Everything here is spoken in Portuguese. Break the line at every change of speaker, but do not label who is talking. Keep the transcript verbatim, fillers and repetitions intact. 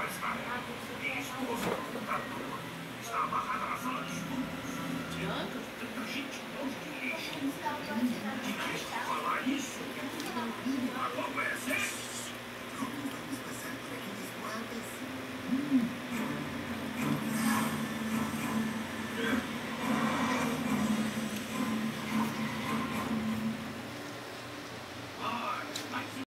está. Minha esposa, a tua, está amarrada na sala de estudos. Temos tanta gente longe de lixo. E quer falar isso?